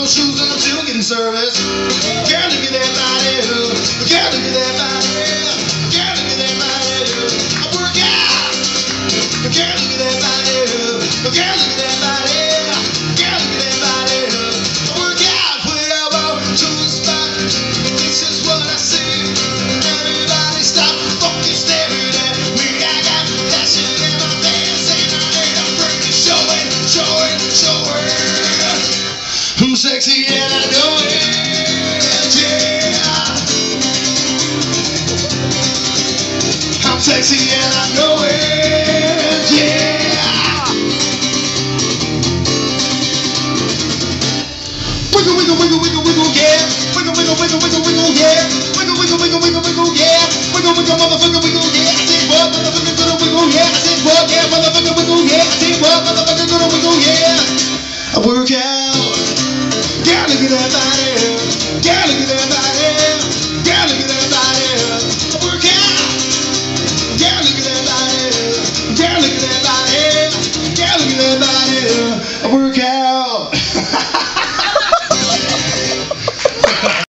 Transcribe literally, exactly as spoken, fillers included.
those shoes and I'm still getting service. Girl, look at that body. Girl, look at that body. Girl, look at that body. I work out. Girl, look at that body. Girl, look at that body. Girl, look at that body. I work out, put it elbow to the spot. This is what I see. Everybody stop fucking staring at me. I got passion in my pants and I ain't afraid to show it, show it, show it. I'm sexy and I know it, yeah. I'm sexy and I know it, yeah. Wiggle, wiggle, wiggle, wiggle, wiggle, yeah. Wiggle, wiggle, wiggle, wiggle, wiggle, yeah. Wiggle, wiggle, wiggle, wiggle, wiggle, yeah. Wiggle, wiggle, motherfucker, wiggle, yeah. I said what, motherfucker, gonna wiggle, yeah. I said what, yeah, motherfucker, wiggle, yeah. I said what, motherfucker, gonna wiggle, yeah. I work out. Gotta look at that.